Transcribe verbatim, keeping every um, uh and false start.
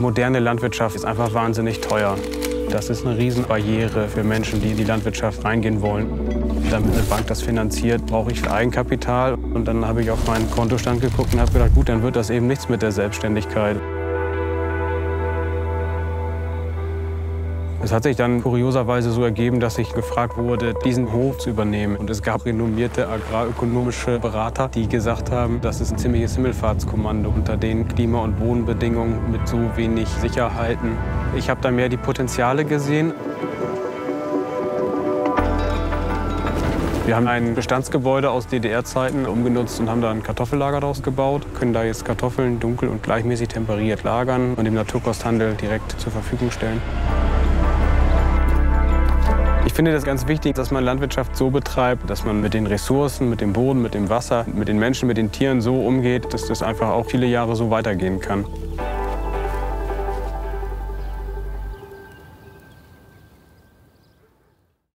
Moderne Landwirtschaft ist einfach wahnsinnig teuer. Das ist eine Riesenbarriere für Menschen, die in die Landwirtschaft reingehen wollen. Damit eine Bank das finanziert, brauche ich Eigenkapital. Und dann habe ich auf meinen Kontostand geguckt und habe gedacht, gut, dann wird das eben nichts mit der Selbstständigkeit. Es hat sich dann kurioserweise so ergeben, dass ich gefragt wurde, diesen Hof zu übernehmen. Und es gab renommierte agrarökonomische Berater, die gesagt haben, das ist ein ziemliches Himmelfahrtskommando unter den Klima- und Bodenbedingungen mit so wenig Sicherheiten. Ich habe da mehr die Potenziale gesehen. Wir haben ein Bestandsgebäude aus D D R-Zeiten umgenutzt und haben da ein Kartoffellager daraus gebaut. Können da jetzt Kartoffeln dunkel und gleichmäßig temperiert lagern und dem Naturkosthandel direkt zur Verfügung stellen. Ich finde das ganz wichtig, dass man Landwirtschaft so betreibt, dass man mit den Ressourcen, mit dem Boden, mit dem Wasser, mit den Menschen, mit den Tieren so umgeht, dass das einfach auch viele Jahre so weitergehen kann.